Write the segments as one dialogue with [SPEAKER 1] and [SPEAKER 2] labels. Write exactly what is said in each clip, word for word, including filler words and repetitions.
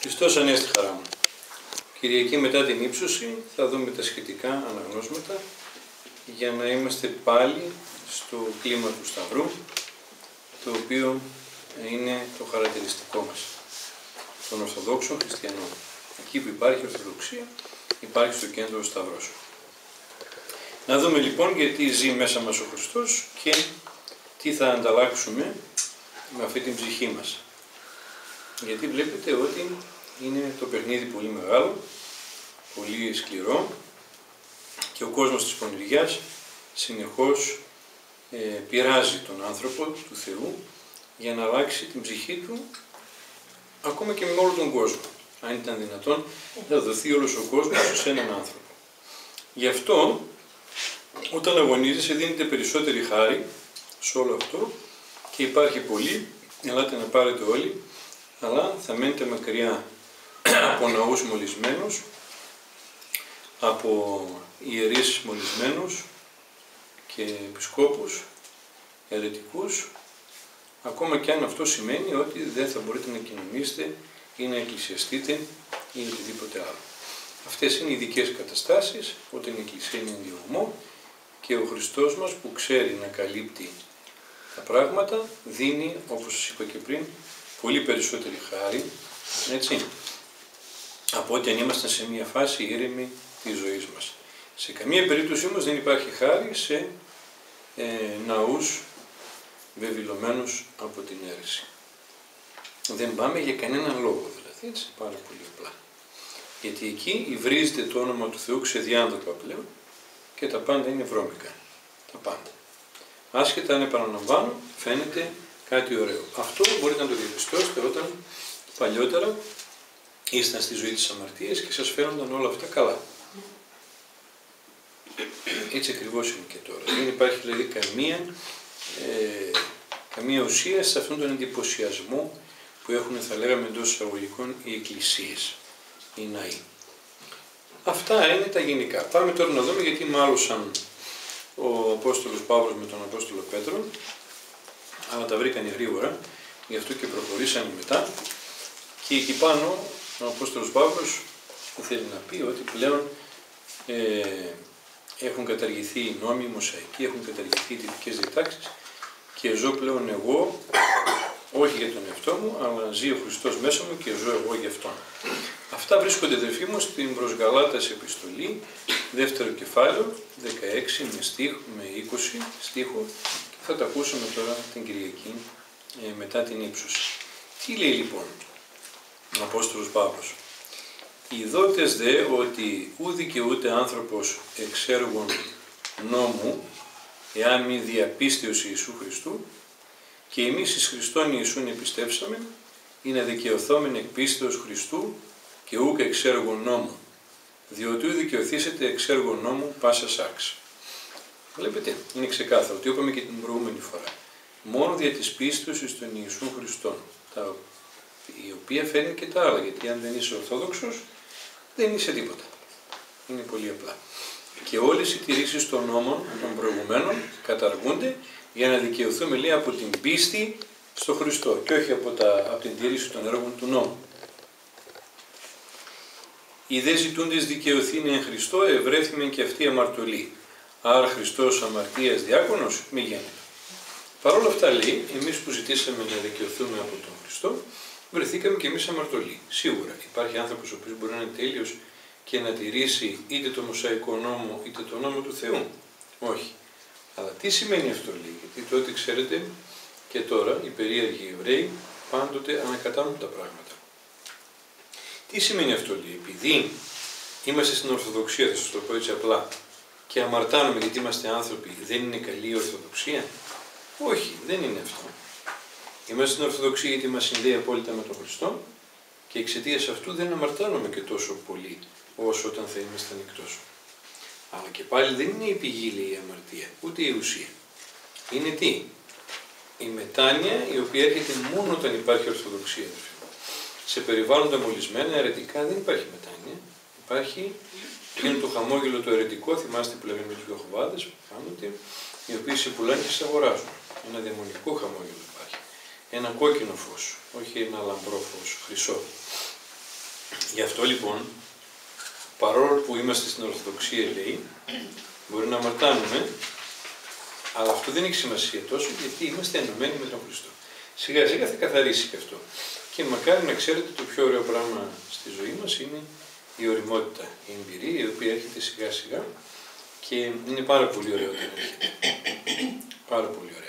[SPEAKER 1] Χριστός Ανέστη χαρά μου. Κυριακή μετά την ύψωση θα δούμε τα σχετικά αναγνώσματα για να είμαστε πάλι στο κλίμα του Σταυρού, το οποίο είναι το χαρακτηριστικό μας, των Ορθοδόξων Χριστιανών. Εκεί που υπάρχει Ορθοδοξία, υπάρχει στο κέντρο ο Σταυρός. Να δούμε λοιπόν γιατί ζει μέσα μας ο Χριστός και τι θα ανταλλάξουμε με αυτή την ψυχή μας. Γιατί βλέπετε ότι είναι το παιχνίδι πολύ μεγάλο, πολύ σκληρό και ο κόσμος της πονηριάς συνεχώς ε, πειράζει τον άνθρωπο του Θεού για να αλλάξει την ψυχή του ακόμα και με όλο τον κόσμο. Αν ήταν δυνατόν θα δοθεί όλος ο κόσμος σε έναν άνθρωπο. Γι' αυτό όταν αγωνίζεσαι δίνεται περισσότερη χάρη σε όλο αυτό και υπάρχει πολύ, ελάτε να πάρετε όλοι, αλλά θα μένετε μακριά από ναούς μολυσμένους, από ιερείς μολυσμένους και επισκόπους, αιρετικούς, ακόμα και αν αυτό σημαίνει ότι δεν θα μπορείτε να κοινωνήσετε ή να εκκλησιαστείτε ή οτιδήποτε άλλο. Αυτές είναι ειδικές καταστάσεις, όταν η Εκκλησία είναι διωγμό και ο Χριστός μας που ξέρει να καλύπτει τα πράγματα, δίνει, όπως σας είπα και πριν, πολύ περισσότερη χάρη, έτσι, από ότι αν ήμασταν σε μια φάση ήρεμη της ζωής μας. Σε καμία περίπτωση όμως δεν υπάρχει χάρη σε ε, ναούς βεβηλωμένους από την αίρεση. Δεν πάμε για κανέναν λόγο, δηλαδή, έτσι, πάρα πολύ απλά. Γιατί εκεί υβρίζεται το όνομα του Θεού ξεδιάνθρωπα πλέον και τα πάντα είναι βρώμικα. Τα πάντα. Άσχετα αν επαναλαμβάνω, φαίνεται κάτι ωραίο. Αυτό μπορείτε να το διαπιστώσετε όταν παλιότερα ήσταν στη ζωή της αμαρτίας και σας φαίνονταν όλα αυτά καλά. Έτσι ακριβώς είναι και τώρα. Δεν υπάρχει δηλαδή καμία, ε, καμία ουσία σε αυτόν τον εντυπωσιασμό που έχουν, θα λέγαμε εντός εισαγωγικών, οι εκκλησίες, οι ναοί. Αυτά είναι τα γενικά. Πάμε τώρα να δούμε γιατί μάλωσαν ο Απόστολος Παύλος με τον Απόστολο Πέτρο, αλλά τα βρήκανε γρήγορα, γι' αυτό και προχωρήσανε μετά. Και εκεί πάνω ο Απόστολος Παύλος θέλει να πει ότι πλέον ε, έχουν καταργηθεί οι νόμοι, οι μοσαϊκοί, έχουν καταργηθεί οι τυπικές διατάξεις και ζω πλέον εγώ, όχι για τον εαυτό μου, αλλά ζει ο Χριστός μέσα μου και ζω εγώ για Αυτόν. Αυτά βρίσκονται, αδελφοί μου, στην προς Γαλάτας επιστολή, δεύτερο κεφάλαιο, δεκαέξι με, στίχο, με είκοσι στίχο, και θα τα ακούσουμε τώρα την Κυριακή ε, μετά την ύψωση. Τι λέει λοιπόν ο Απόστολος Παύλος? Οι δότες δε ότι ου δικαιούται άνθρωπος εξ έργων νόμου, εάν μη διαπίστεως Ιησού Χριστού, και εμείς εις Χριστόν Ιησούν επιστέψαμε, είναι δικαιωθόμεν εκ πίστεως Χριστού και ούκ εξ έργων νόμου, διότι ου δικαιωθήσετε εξ έργων νόμου πάσα σάξ. Βλέπετε, είναι ξεκάθαρο, το είπαμε και την προηγούμενη φορά. Μόνο δια της πίστεως εις τον Ιησούν Χριστόν, τα, η οποία φέρνει και τα άλλα, γιατί αν δεν είσαι Ορθόδοξος, δεν είσαι τίποτα. Είναι πολύ απλά. Και όλες οι τηρήσεις των νόμων των προηγουμένων καταργούνται για να δικαιωθούμε, λέει, από την πίστη στο Χριστό και όχι από, τα, από την τήρηση των έργων του νόμου. Οι δε ζητούντες δικαιωθήνε εν Χριστώ ευρέθημεν και αυτή αμαρτωλή. Άρα Χριστός αμαρτίας διάκονος μη γίνεται. Παρ' όλα αυτά, λέει, εμείς που ζητήσαμε να δικαιωθούμε από τον Χριστό, βρεθήκαμε και εμείς αμαρτωλοί. Σίγουρα υπάρχει άνθρωπος ο οποίος μπορεί να είναι τέλειος και να τηρήσει είτε το Μωσαϊκό νόμο είτε το νόμο του Θεού. Όχι. Αλλά τι σημαίνει αυτό, λέει? Γιατί τότε, ξέρετε, και τώρα οι περίεργοι Εβραίοι πάντοτε ανακατάνουν τα πράγματα. Τι σημαίνει αυτό, λέει? Επειδή είμαστε στην Ορθοδοξία, θα σας το πω έτσι απλά, και αμαρτάνουμε γιατί είμαστε άνθρωποι, δεν είναι καλή η Ορθοδοξία? Όχι, δεν είναι αυτό. Είμαστε στην Ορθοδοξία γιατί μας συνδέει απόλυτα με τον Χριστό και εξαιτίας αυτού δεν αμαρτάνουμε και τόσο πολύ όσο όταν θα ήμασταν εκτός. Αλλά και πάλι δεν είναι η πηγή, λέει, η αμαρτία, ούτε η ουσία. Είναι τι? Η μετάνοια η οποία έρχεται μόνο όταν υπάρχει Ορθοδοξία. Σε περιβάλλοντα μολυσμένα, αιρετικά, δεν υπάρχει μετάνοια. Υπάρχει και είναι το χαμόγελο το αιρετικό, θυμάστε που λέμε με τους Ιεχωβάδες που κάνονται, οι οποίοι σε πουλάνε και σε αγοράζουν. Ένα δαιμονικό χαμόγελο υπάρχει. Ένα κόκκινο φως, όχι ένα λαμπρό φως, χρυσό. Γι' αυτό λοιπόν, παρόλο που είμαστε στην Ορθοδοξία, λέει, μπορεί να αμαρτάνουμε, αλλά αυτό δεν έχει σημασία τόσο, γιατί είμαστε ενωμένοι με τον Χριστό. Σιγά σιγά θα καθαρίσει και αυτό. Και μακάρι να ξέρετε, το πιο ωραίο πράγμα στη ζωή μας είναι η ωριμότητα, η εμπειρία, η οποία έρχεται σιγά σιγά και είναι πάρα πολύ ωραίο όταν έρχεται. Πάρα πολύ ωραία.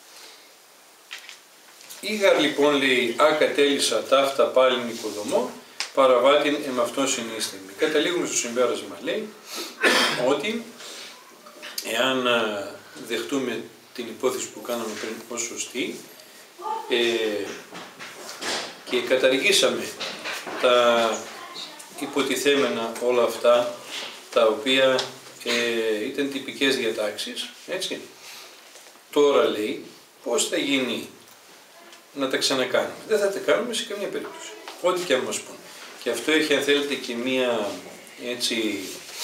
[SPEAKER 1] Ήγαρ λοιπόν, λέει, α κατέλησα ταύτα πάλιν οικοδομό, παραβάτην εμ αυτόν συνίστημη. Καταλήγουμε στο συμπέρασμα, λέει, ότι εάν δεχτούμε την υπόθεση που κάναμε πριν ως σωστή ε, και καταργήσαμε τα υποτιθέμενα όλα αυτά τα οποία ε, ήταν τυπικές διατάξεις, έτσι, τώρα λέει πώς θα γίνει να τα ξανακάνουμε. Δεν θα τα κάνουμε σε καμία περίπτωση, ό,τι και αν μας πούν. Και αυτό έχει, αν θέλετε, και μία έτσι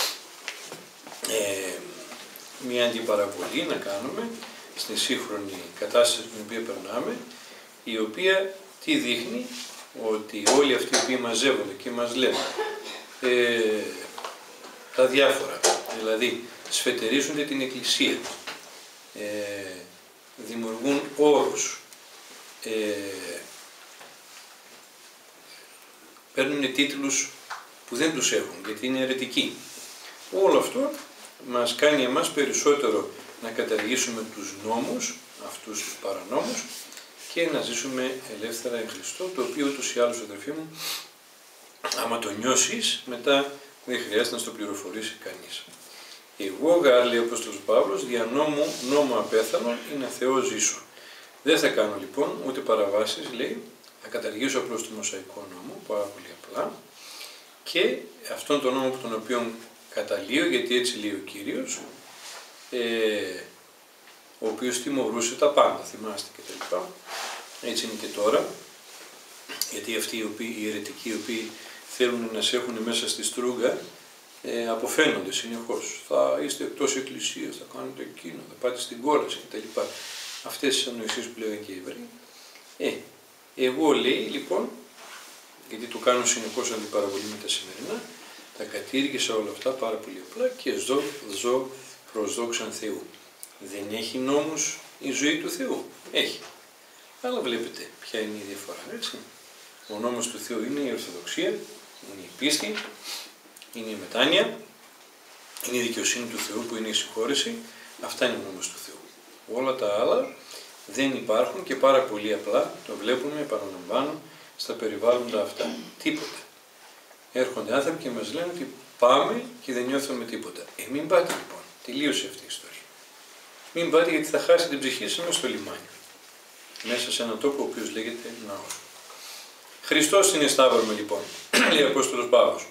[SPEAKER 1] ε, μία αντιπαραβολή να κάνουμε στη σύγχρονη κατάσταση την οποία περνάμε, η οποία τι δείχνει, ότι όλοι αυτοί οι οποίοι μαζεύονται και μας λένε ε, τα διάφορα, δηλαδή σφετερίζονται την Εκκλησία, ε, δημιουργούν όρους, ε, παίρνουν τίτλους που δεν τους έχουν, γιατί είναι αιρετικοί. Όλο αυτό μας κάνει εμάς περισσότερο να καταργήσουμε τους νόμους, αυτούς τους παρανόμους, και να ζήσουμε ελεύθερα εν Χριστώ, το οποίο ούτως ή άλλως, αδερφοί μου, άμα το νιώσεις, μετά δεν χρειάζεται να στο πληροφορήσει κανείς. Εγώ γάρ, λέει ο Απόστολος Παύλος, δια νόμου νόμου απέθανον, είναι Θεό ζήσω. Δεν θα κάνω λοιπόν ούτε παραβάσεις, λέει, θα καταργήσω απλώς το Μωσαϊκό νόμο, πάρα πολύ απλά, και αυτόν τον νόμο τον οποίο καταλύω, γιατί έτσι λέει ο Κύριος, ε, ο οποίος τιμωρούσε τα πάντα, θυμάστε και τα λοιπά. Έτσι είναι και τώρα, γιατί αυτοί οι, οποίοι, οι αιρετικοί οι οποίοι θέλουν να σε έχουν μέσα στη στρούγκα, ε, αποφαίνονται συνεχώς. Θα είστε εκτός εκκλησίας, θα κάνετε εκείνο, θα πάτε στην κόλαση κτλ. Αυτές τις ανοησίες που λέγανε και οι Εβραίοι. Ε, εγώ, λέει, λοιπόν, γιατί το κάνω συνεχώς αντιπαραβολή με τα σημερινά, τα κατήργησα όλα αυτά πάρα πολύ απλά και ζω, ζω προς δόξαν Θεού. Δεν έχει νόμους η ζωή του Θεού. Έχει. Αλλά βλέπετε ποια είναι η διαφορά, έτσι. Ο νόμος του Θεού είναι η Ορθοδοξία, είναι η πίστη, είναι η μετάνοια, είναι η δικαιοσύνη του Θεού που είναι η συγχώρεση. Αυτά είναι ο νόμος του Θεού. Όλα τα άλλα δεν υπάρχουν και πάρα πολύ απλά το βλέπουμε, επαναλαμβάνω, στα περιβάλλοντα αυτά. Τίποτα. Έρχονται άνθρωποι και μας λένε ότι πάμε και δεν νιώθουμε τίποτα. Ε, μην πάτε λοιπόν. Τελείωσε αυτή η ιστορία. Μην πάτε, γιατί θα χάσετε την ψυχή σας μέσα στο λιμάνι. Μέσα σε έναν τόπο ο οποίος λέγεται ναός. Χριστός είναι σταύρωμε λοιπόν, λέει ο Απόστολος Παύλος.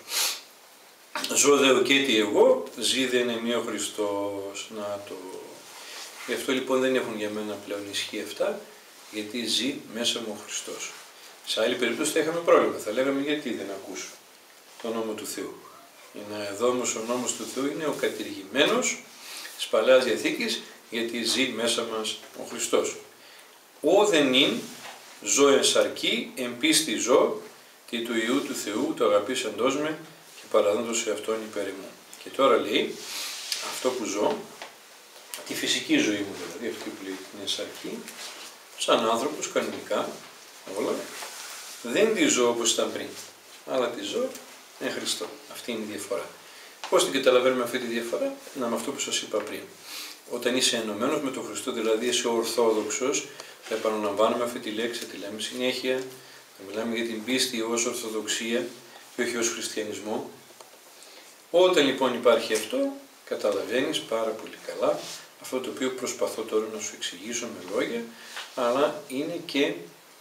[SPEAKER 1] Ζω δε ουκέτι εγώ, ζει δε είναι μη ο Χριστός. Να το. Γι' αυτό λοιπόν δεν έχουν για μένα πλέον ισχύ αυτά, γιατί ζει μέσα μου ο Χριστός. Σε άλλη περίπτωση θα είχαμε πρόβλημα. Θα λέγαμε γιατί δεν ακούς τον νόμο του Θεού. Είναι εδώ όμως ο νόμος του Θεού είναι ο κατηργημένος της Παλαιάς Διαθήκης, γιατί ζει μέσα μας ο Χριστός. Ω δεν ειν ζω εν σαρκή, εν πίστη ζω, τι του Υιού του Θεού το αγαπήσαντός με και παραδόντος σε Αυτόν υπέρ μου. Και τώρα λέει, αυτό που ζω, τη φυσική ζωή μου δηλαδή, αυτή που λέει την εν σαρκή, σαν άνθρωπος κανονικά, όλα, δεν τη ζω όπως ήταν πριν, αλλά τη ζω εν Χριστώ. Αυτή είναι η διαφορά. Πώς την καταλαβαίνουμε αυτή τη διαφορά? Να, με αυτό που σας είπα πριν. Όταν είσαι ενωμένος με τον Χριστό, δηλαδή είσαι ορθόδοξος, θα επαναλαμβάνουμε αυτή τη λέξη, θα τη λέμε συνέχεια, θα μιλάμε για την πίστη ως ορθοδοξία και όχι ως χριστιανισμό. Όταν λοιπόν υπάρχει αυτό, καταλαβαίνεις πάρα πολύ καλά αυτό το οποίο προσπαθώ τώρα να σου εξηγήσω με λόγια, αλλά είναι και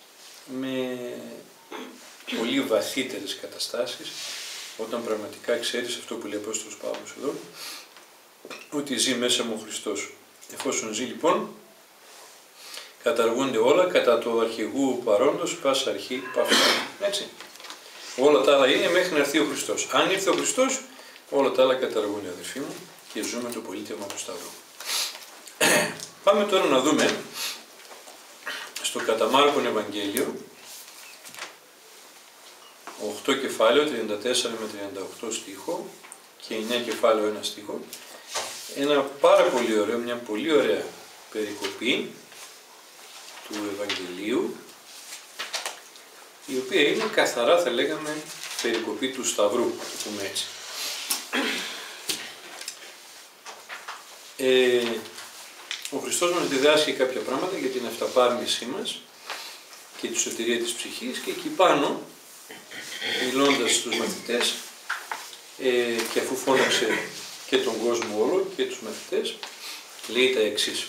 [SPEAKER 1] με πολύ βαθύτερες καταστάσεις, όταν πραγματικά ξέρεις αυτό που λέει ο Απόστολος Παύλος εδώ, ότι ζει μέσα μου ο Χριστός. Εφόσον ζει λοιπόν, καταργούνται όλα κατά το αρχηγού παρόντος, πας αρχή παύση. Έτσι. Όλα τα άλλα είναι μέχρι να έρθει ο Χριστός. Αν ήρθε ο Χριστός, όλα τα άλλα καταργούνται, αδερφοί μου, και ζούμε το πολίτευμα του Σταυρού. Πάμε τώρα να δούμε στο κατά Μάρκον Ευαγγέλιο, οκτώ κεφάλαιο, τριάντα τέσσερα με τριάντα οκτώ στίχο και εννέα κεφάλαιο, ένα στίχο, ένα πάρα πολύ ωραίο, μια πολύ ωραία περικοπή του Ευαγγελίου, η οποία είναι καθαρά, θα λέγαμε, περικοπή του Σταυρού, το πούμε έτσι. Ε, ο Χριστός μας διδάσκει κάποια πράγματα για την αυταπάρνησή μας και τη σωτηρία της ψυχής, και εκεί πάνω, μιλώντας στους μαθητές, ε, και αφού φώναξε και τον κόσμο όλο και τους μαθητές, λέει τα εξής.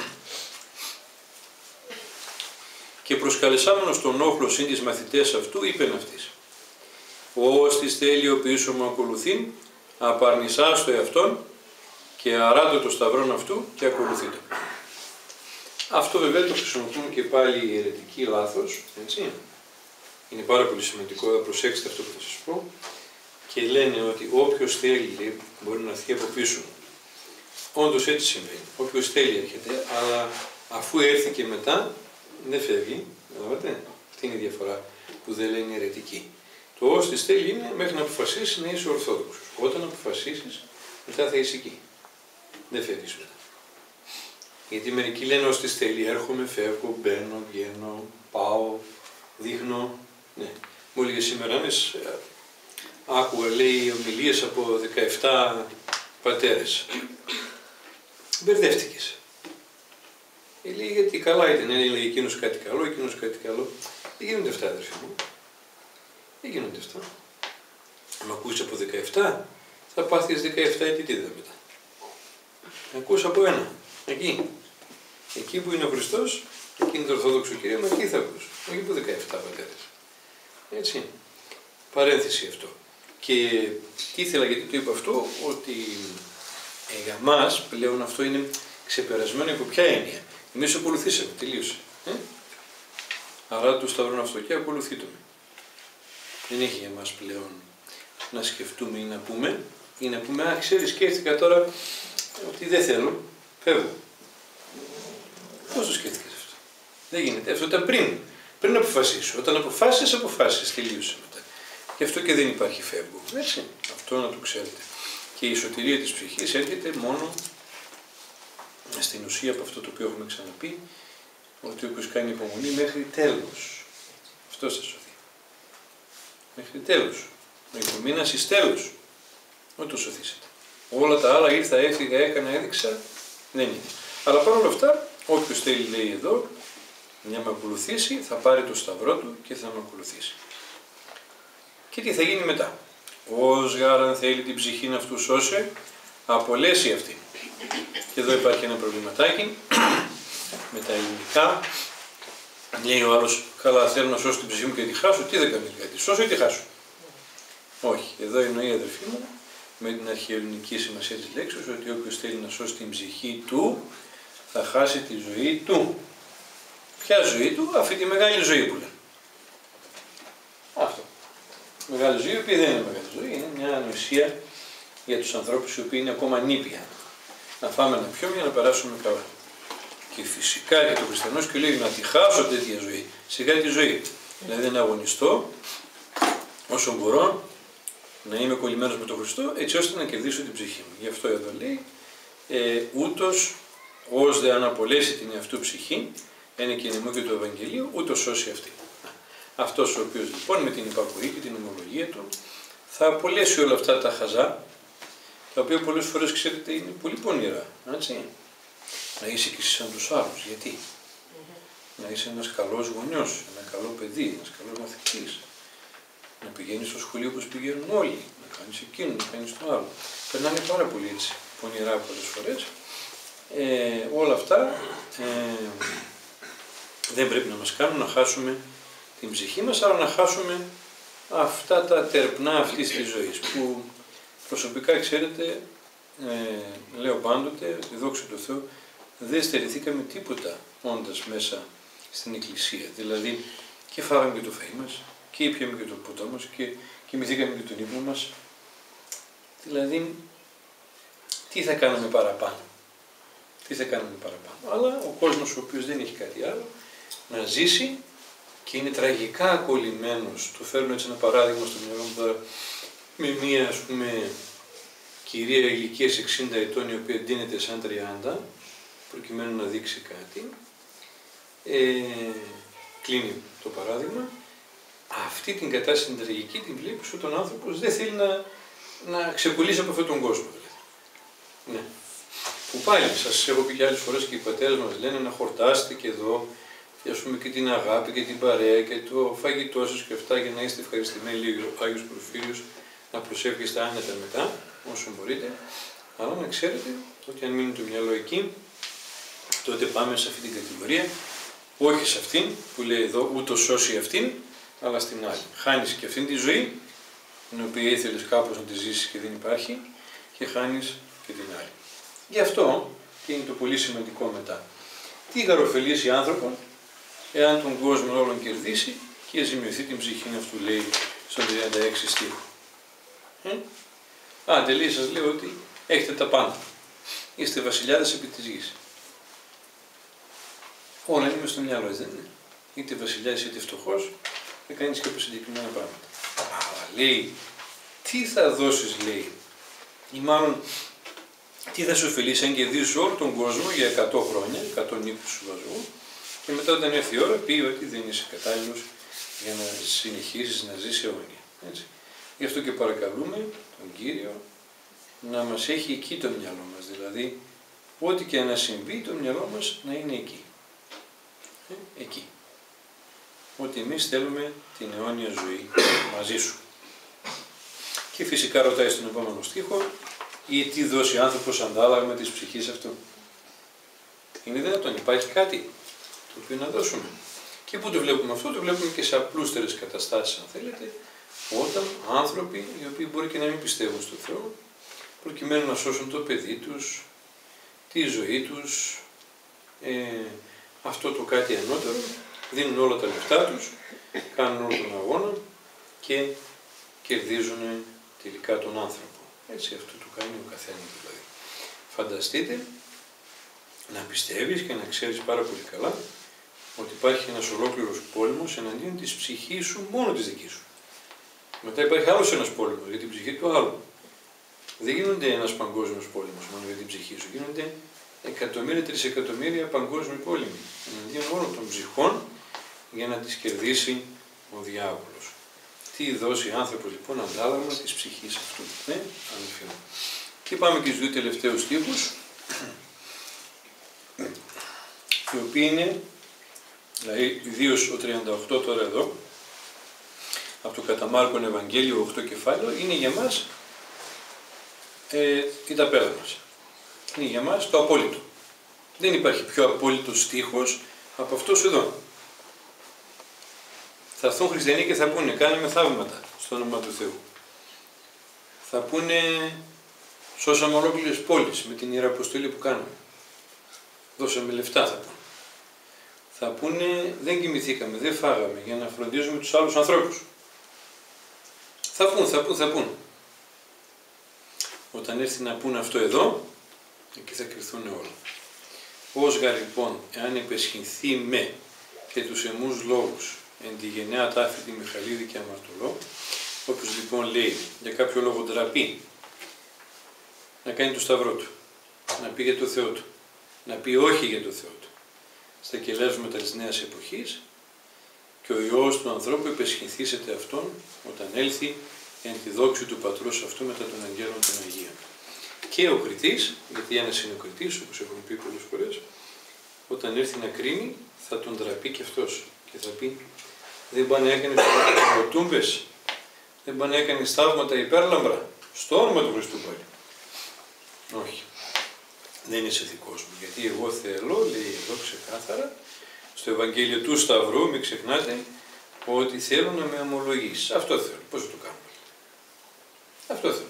[SPEAKER 1] Και προσκαλεσάμενος τον όχλο συν τις μαθητές αυτού, είπεν αυτής: «Ώστις θέλει ο πίσω μου ακολουθεί, απαρνησάς το εαυτόν και αράτω το σταυρόν αυτού και ακολουθείτε». Αυτό βέβαια το χρησιμοποιούν και πάλι οι αιρετικοί λάθος, έτσι. Είναι πάρα πολύ σημαντικό, να προσέξετε αυτό που θα σας πω. Και λένε ότι όποιος θέλει, λέει, μπορεί να έρθει από πίσω. Όντως έτσι συμβαίνει. Όποιος θέλει έρχεται, αλλά αφού έρθει και μετά, δεν φεύγει. Καταλαβαίνετε. Αυτή είναι η διαφορά που δεν λένε αιρετικοί. Το ώστις θέλει είναι μέχρι να αποφασίσεις να είσαι ορθόδοξος. Όταν αποφασίσεις, μετά θα είσαι εκεί. Δεν φεύγεις μετά. Γιατί μερικοί λένε ώστις θέλει, έρχομαι, φεύγω, μπαίνω, βγαίνω, πάω, δείχνω. Ναι. Μου έλεγε σήμερα, άκουγα, λέει, ομιλίες από δεκαεπτά πατέρες. Μπερδεύτηκες. Ε, λέει, γιατί καλά ήταν, λέει εκείνος κάτι καλό, εκείνος κάτι καλό. Δεν γίνονται αυτά, αδερφοί μου. Δεν γίνονται αυτά. Αν ακούσεις από δεκαεπτά, θα πάθεις δεκαεπτά αιτητίδα μετά. Αν ακούσεις από ένα, εκεί. Εκεί που είναι ο Χριστός, εκεί είναι το Ορθόδοξο Κυρίωμα, εκεί θα ακούσεις. Όχι από δεκαεπτά πατέρες. Έτσι. Παρένθεση αυτό. Και τι ήθελα, γιατί το είπα αυτό, ότι ε, για μας πλέον αυτό είναι ξεπερασμένο υπό ποια έννοια. Εμείς ακολουθήσαμε, τελείωσε. Ε? Άρα του σταυρών αυτό και ακολουθείτε με. Δεν έχει για μας πλέον να σκεφτούμε ή να πούμε, ή να πούμε, α, ξέρεις, σκέφτηκα τώρα ότι δεν θέλω, φεύγω. Πώς το σκέφτηκες αυτό? Δεν γίνεται. Αυτό ήταν πριν. Πριν αποφασίσω. Όταν αποφάσισες, αποφάσισες, τελείωσε μετά. Γι' αυτό και δεν υπάρχει φεύγω. Έτσι. Αυτό να το ξέρετε. Και η σωτηρία της ψυχής έρχεται μόνο στην ουσία από αυτό το οποίο έχουμε ξαναπεί, ότι όποιος κάνει υπομονή μέχρι τέλος, αυτός θα σωθεί. Μέχρι τέλος. Ο υπομείνας εις τέλος. Όχι το σωθήσετε. Όλα τα άλλα ήρθα, έφυγα, έκανα, έδειξα, δεν είναι. Αλλά παρόλα αυτά, όποιος θέλει, λέει εδώ, να με ακολουθήσει, θα πάρει το σταυρό του και θα με ακολουθήσει. Και τι θα γίνει μετά? Ως γάραν θέλει την ψυχή να αυτού σώσει, απολέσει αυτή. Και εδώ υπάρχει ένα προβληματάκι με τα ελληνικά. Λέει ο άλλος, καλά, θέλω να σώσω την ψυχή μου και τη χάσω. Τι δεν κάνει κάτι, σώσω ή τη χάσω? Όχι, εδώ εννοεί, αδερφοί μου, με την αρχαιοελληνική σημασία της λέξης, ότι όποιος θέλει να σώσει την ψυχή του, θα χάσει τη ζωή του. Ποια ζωή του? Αυτή τη μεγάλη ζωή που λένε. Αυτό. Μεγάλη ζωή, η οποία δεν είναι μεγάλη ζωή, είναι μια ανοησία για τους ανθρώπους οι οποίοι είναι ακόμα νήπια. Να φάμε, να πιούμε για να περάσουμε καλά. Και φυσικά και το χριστιανός και λέει να τη χάσω τέτοια ζωή. Σιγά τη ζωή. Δηλαδή να αγωνιστώ όσο μπορώ να είμαι κολλημένος με τον Χριστό, έτσι ώστε να κερδίσω την ψυχή μου. Γι' αυτό εδώ λέει, ε, ούτως ως δε αναπολέσει την εαυτού ψυχή, είναι και νημό και του Ευαγγελίου, ούτως σώσει αυτή. Αυτός ο οποίος λοιπόν με την υπακοή και την ομολογία του θα απολέσει όλα αυτά τα χαζά, τα οποία πολλές φορές, ξέρετε, είναι πολύ πονηρά. Έτσι. Να είσαι και σαν τους άλλους. Γιατί? Mm-hmm. Να είσαι ένας καλός γονιός, ένα καλό παιδί, ένας καλός μαθητής. Να πηγαίνεις στο σχολείο όπως πηγαίνουν όλοι. Να κάνεις εκείνο, να κάνεις το άλλο. Περνάνε πάρα πολύ έτσι, πονηρά πολλές φορές. Ε, όλα αυτά ε, δεν πρέπει να μας κάνουν να χάσουμε την ψυχή μας, αλλά να χάσουμε αυτά τα τερπνά αυτής της ζωής, που προσωπικά, ξέρετε, ε, λέω πάντοτε, δόξα τω Θεώ, δεν στερηθήκαμε τίποτα όντας μέσα στην Εκκλησία. Δηλαδή, και φάγαμε και το φαΐ μας, και ήπιαμε και το ποτό μας, και κοιμηθήκαμε και τον ύπνο μας. Δηλαδή, τι θα κάνουμε παραπάνω? Τι θα κάνουμε παραπάνω? Αλλά ο κόσμος ο οποίος δεν έχει κάτι άλλο, να ζήσει και είναι τραγικά κολλημένος, το φέρνω έτσι ένα παράδειγμα στο μυαλό μου τώρα, με μία ας πούμε κυρία ηλικίας εξήντα ετών η οποία ντύνεται σαν τριάντα, προκειμένου να δείξει κάτι, ε, κλείνει το παράδειγμα, αυτή την κατάσταση την τραγική την βλέπεις όταν ο άνθρωπος δεν θέλει να, να ξεκολλήσει από αυτόν τον κόσμο. Ναι. Που πάλι σας έχω πει και άλλες φορές και οι πατέρες μας λένε να χορτάσετε και εδώ, και ας πούμε και την αγάπη και την παρέα και το φαγητό σας και αυτά για να είστε ευχαριστημένοι, λέει ο Άγιος Πορφύριος, να προσεύχεστε άνετα μετά, όσο μπορείτε, αλλά να ξέρετε ότι αν μείνει το μυαλό εκεί, τότε πάμε σε αυτή την κατηγορία, όχι σε αυτήν που λέει εδώ ούτως σώσει αυτήν, αλλά στην άλλη. Χάνεις και αυτήν τη ζωή, την οποία ήθελες κάπως να τη ζήσεις και δεν υπάρχει, και χάνεις και την άλλη. Γι' αυτό, και είναι το πολύ σημαντικό μετά, τι γαροφελήσει άνθρωπον, εάν τον κόσμο όλον κερδίσει και ζημιωθεί την ψυχή αυτού, λέει στον τριάντα έξι στίχο. Ε? Α, τελείως σας λέω ότι έχετε τα πάντα. Είστε βασιλιάδες επί της γης. Όλα είναι μες στο μυαλό, δεν είναι. Είτε βασιλιάς είτε φτωχός, δεν κάνεις και από συγκεκριμένα πράγματα. Αλλά λέει, τι θα δώσεις, λέει, ή μάλλον τι θα σου ωφελήσει αν κερδίσεις όλο τον κόσμο για εκατό χρόνια, εκατό νίκους σου βαζού, και μετά όταν έρθει η ώρα πει ότι δεν είσαι κατάλληλος για να συνεχίσεις να ζεις αιώνια. Έτσι. Γι' αυτό και παρακαλούμε τον Κύριο να μας έχει εκεί το μυαλό μας, δηλαδή ό,τι και να συμβεί το μυαλό μας να είναι εκεί. Ε, εκεί. Ότι εμείς θέλουμε την αιώνια ζωή μαζί σου. Και φυσικά ρωτάει στον επόμενο στίχο, ή τι δώσει άνθρωπος αντάλλαγμα της ψυχής αυτού. Είναι δυνατόν, υπάρχει κάτι το οποίο να δώσουμε. Και πού το βλέπουμε αυτό, το βλέπουμε και σε απλούστερες καταστάσεις, αν θέλετε, όταν άνθρωποι, οι οποίοι μπορεί και να μην πιστεύουν στον Θεό, προκειμένου να σώσουν το παιδί τους, τη ζωή τους, ε, αυτό το κάτι ανώτερο, δίνουν όλα τα λεφτά τους, κάνουν όλο τον αγώνα και κερδίζουν τελικά τον άνθρωπο. Έτσι αυτό το κάνει ο καθένας δηλαδή. Φανταστείτε να πιστεύεις και να ξέρεις πάρα πολύ καλά ότι υπάρχει ένας ολόκληρος πόλεμος εναντίον της ψυχής σου, μόνο της δικής σου. Μετά υπάρχει άλλος ένας πόλεμος για την ψυχή του άλλου. Δεν γίνονται ένας παγκόσμιος πόλεμος μόνο για την ψυχή σου, γίνονται εκατομμύρια, τρισεκατομμύρια παγκόσμιοι πόλεμοι εναντίον όλων των ψυχών για να τις κερδίσει ο διάβολος. Τι δώσει άνθρωπος λοιπόν αντάλλαγμα της ψυχής αυτού. Ναι, ανεφέρω. Και πάμε και στους δύο τελευταίους στίχους, οι οποίοι είναι, δηλαδή ιδίως ο τριάντα οκτώ τώρα εδώ, από το κατά Μάρκον Ευαγγέλιο οκτώ κεφάλαιο, είναι για μας ε, η ταπέλα μας. Είναι για μας το απόλυτο. Δεν υπάρχει πιο απόλυτο στίχος από αυτός εδώ. Θα έρθουν χριστιανοί και θα πούνε, κάναμε θαύματα στο όνομα του Θεού. Θα πούνε, σώσαμε ολόκληρες πόλεις με την Ιερά Αποστολή που κάναμε. Δώσαμε λεφτά, θα πούνε. Θα πούνε, δεν κοιμηθήκαμε, δεν φάγαμε για να φροντίζουμε τους άλλους ανθρώπους. Θα πούν, θα πούν, θα πούν. Όταν έρθει να πούν αυτό εδώ, εκεί θα κρυθούν όλα. Ως γα λοιπόν, εάν επεσχυνθεί με και τους εμούς λόγους, εν τη γενναία τάφη τη Μιχαλίδη και αμαρτωλό, όποιος λοιπόν λέει για κάποιο λόγο ντραπεί, να κάνει το σταυρό του, να πει για το Θεό του, να πει όχι για το Θεό του, στα κελέσματα της νέας εποχής, και ο Υιός του ανθρώπου επεσχυνθήσεται αυτόν όταν έλθει εν τη δόξη του Πατρός αυτού μετά των αγγέλων των Αγίων. Και ο κριτής, γιατί ένας είναι ο κριτής, όπως έχουμε πει πολλές φορές, όταν έρθει να κρίνει, θα τον ντραπεί και αυτός και θα πει, δεν πάνε έκανε τούμπες, δεν πάνε έκανε θαύματα υπέρλαμπρα, στο όνομα του Χριστού πάλι. Όχι, δεν είσαι δικός μου, γιατί εγώ θέλω, λέει εδώ ξεκάθαρα, στο Ευαγγέλιο του Σταυρού, μην ξεχνάτε, ότι θέλω να με ομολογήσεις. Αυτό θέλω. Πώς θα το κάνουμε. Αυτό θέλω.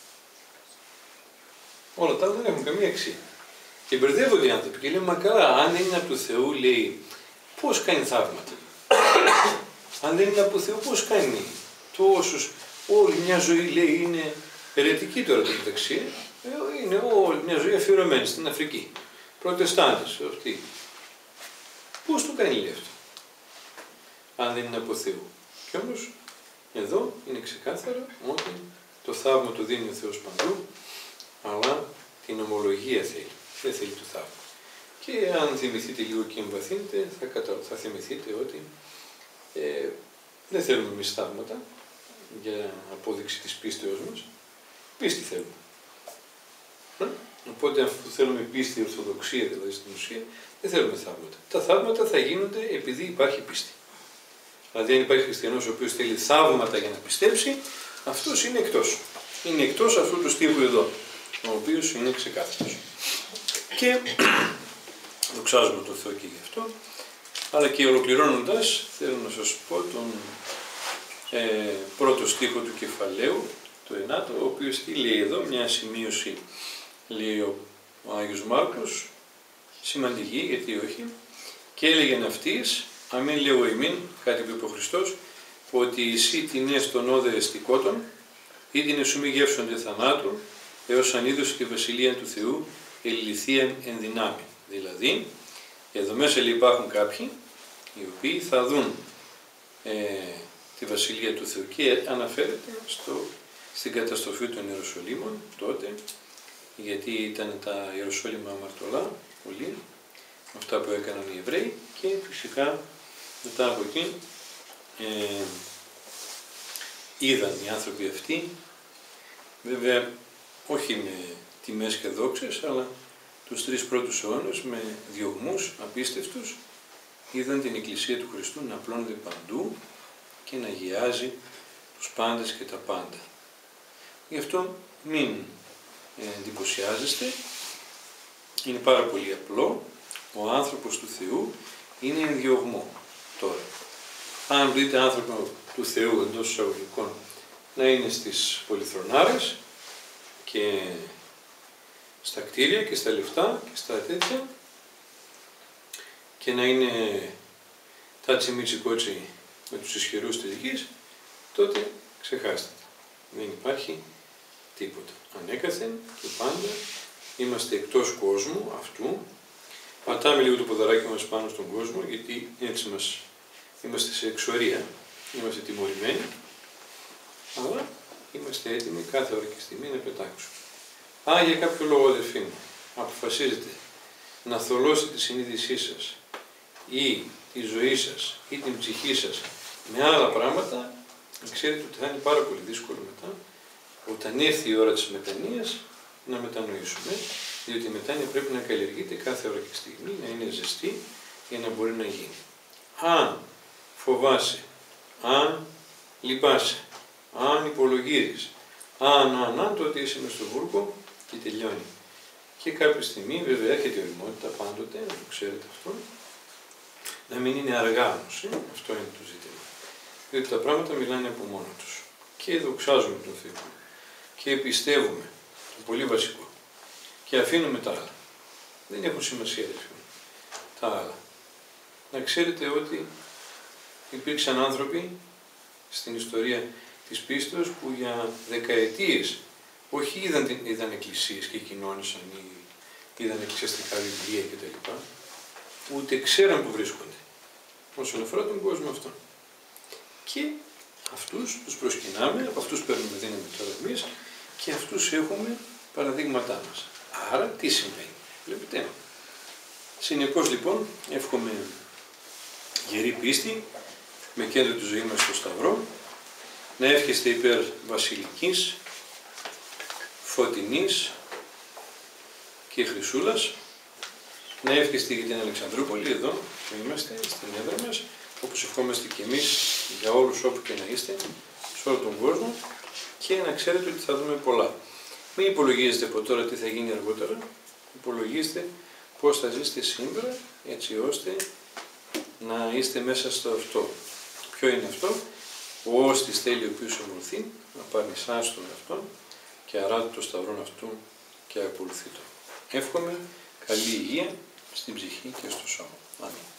[SPEAKER 1] Όλα τα άλλα δεν έχουν καμία αξία. Και μπερδεύονται οι άνθρωποι και λένε, μα καλά, αν δεν είναι από του Θεού, λέει, πώς κάνει θαύματα. Αν δεν είναι από του Θεού, πώς κάνει τόσους, όλη μια ζωή, λέει, είναι αιρετική τώρα το μεταξύ, είναι όλη μια ζωή αφιερωμένη στην Αφρική. Προτεστάντες, αυτοί. Πώς το κάνει, λέει αυτό. αν δεν είναι από Θεού. Κι όμως εδώ είναι ξεκάθαρο ότι το θαύμα το δίνει ο Θεός παντού, αλλά την ομολογία θέλει, δεν θέλει το θαύμα. Και αν θυμηθείτε λίγο και εμβαθύνετε, θα, κατα... θα θυμηθείτε ότι ε, δεν θέλουμε εμείς θαύματα για απόδειξη της πίστεως μας, πίστη θέλουμε. Ε? Οπότε αφού θέλουμε πίστη, ορθοδοξία δηλαδή στην ουσία, δεν θέλουμε θαύματα. Τα θαύματα θα γίνονται επειδή υπάρχει πίστη. Δηλαδή αν υπάρχει χριστιανός ο οποίος θέλει θαύματα για να πιστέψει, αυτός είναι εκτός. Είναι εκτός αυτού του στίχου εδώ, ο οποίος είναι ξεκάθαρος. Και δοξάζουμε τον Θεό και γι' αυτό, αλλά και ολοκληρώνοντας θέλω να σας πω τον ε, πρώτο στίχο του κεφαλαίου, το ενάτο, ο οποίος τι λέει εδώ, μια σημείωση λέει ο, ο Άγιος Μάρκος, σημαντική γιατί όχι, και έλεγεν αυτής, αμήν λέγω εμήν, κάτι που είπε ο Χριστός, ότι εσύ τινές τον όδε εστικότων, ή την εσούμη γεύσονται θανάτου, έως αν είδωσε τη Βασιλεία του Θεού, ελιληθίαν εν δυνάμει. Δηλαδή, εδώ μέσα υπάρχουν κάποιοι, οι οποίοι θα δουν ε, τη Βασιλεία του Θεού και αναφέρεται στο, στην καταστροφή των Ιεροσολύμων τότε, γιατί ήταν τα Ιεροσόλυμα αμαρτωλά, πολύ, αυτά που έκαναν οι Εβραίοι και φυσικά μετά από εκεί ε, είδαν οι άνθρωποι αυτοί, βέβαια όχι με τιμές και δόξες, αλλά τους τρεις πρώτους αιώνες με διωγμούς απίστευτους είδαν την Εκκλησία του Χριστού να απλώνεται παντού και να αγιάζει τους πάντες και τα πάντα. Γι' αυτό μην εντυπωσιάζεστε, είναι πάρα πολύ απλό, ο άνθρωπος του Θεού είναι εν διωγμό τώρα. Αν δείτε άνθρωπο του Θεού εντός εισαγωγικών να είναι στις πολυθρονάρες και στα κτίρια και στα λεφτά και στα τέτοια και να είναι τάτσι μίτσι κότσι με τους ισχυρούς της γης, τότε ξεχάστε τα. Δεν υπάρχει τίποτα. Ανέκαθεν και πάντα είμαστε εκτός κόσμου αυτού. Πατάμε λίγο το ποδαράκι μας πάνω στον κόσμο, γιατί έτσι μας είμαστε σε εξορία, είμαστε τιμωρημένοι, αλλά είμαστε έτοιμοι κάθε ώρα και στιγμή να πετάξουμε. Αν για κάποιο λόγο, αδελφοί μου, αποφασίζετε να θολώσετε τη συνείδησή σας ή τη ζωή σας ή την ψυχή σας με άλλα πράγματα, ξέρετε ότι θα είναι πάρα πολύ δύσκολο μετά, όταν έρθει η ώρα της μετανοίας, να μετανοήσουμε, διότι η μετάνοια πρέπει να καλλιεργείται κάθε ώρα και στιγμή, να είναι ζεστή για να μπορεί να γίνει. Αν φοβάσαι, αν λυπάσαι, αν υπολογίζεις, αν, αν, αν, τότε είσαι μες στο βούρκο και τελειώνει. Και κάποια στιγμή βέβαια έρχεται η ωριμότητα πάντοτε, να το ξέρετε αυτό, να μην είναι αργά όμως, ε? Αυτό είναι το ζήτημα. Διότι τα πράγματα μιλάνε από μόνο τους. Και δοξάζουμε τον Θεό. Και πιστεύουμε, το πολύ βασικό. Και αφήνουμε τα άλλα. Δεν έχουν σημασία, αδελφοί μου, τα άλλα. Να ξέρετε ότι υπήρξαν άνθρωποι στην ιστορία της πίστεως που για δεκαετίες όχι είδαν, είδαν εκκλησίες και κοινώνησαν ή είδαν εκκλησιαστικά βιβλία κτλ. Ούτε ξέραν που βρίσκονται όσον αφορά τον κόσμο αυτό. Και αυτούς τους προσκυνάμε, από αυτούς παίρνουμε δύναμη τώρα εμείς και αυτούς έχουμε παραδείγματά μας. Άρα τι συμβαίνει, βλέπετε. Συνεπώς λοιπόν εύχομαι γερή πίστη με κέντρο τη ζωή μας στο Σταυρό, να εύχεστε υπέρ βασιλικής, φωτεινής και χρυσούλας, να εύχεστε για την Αλεξανδρούπολη εδώ που είμαστε, στην έδρα μας, όπως ευχόμαστε και εμείς για όλους όπου και να είστε, σε όλο τον κόσμο, και να ξέρετε ότι θα δούμε πολλά. Μην υπολογίζετε από τώρα τι θα γίνει αργότερα, υπολογίστε πώς θα ζήσετε σήμερα, έτσι ώστε να είστε μέσα στο αυτό. Ποιο είναι αυτό? Ο όστις θέλει ο οποίος ομορφθεί, να πάρει εσάς τον αυτόν και αράτε το σταυρόν αυτού και ακολουθεί το. Εύχομαι καλή υγεία στην ψυχή και στο σώμα. Αμήν.